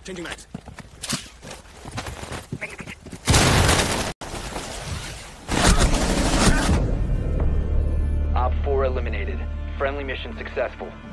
Changing mags. Op 4 eliminated. Friendly mission successful.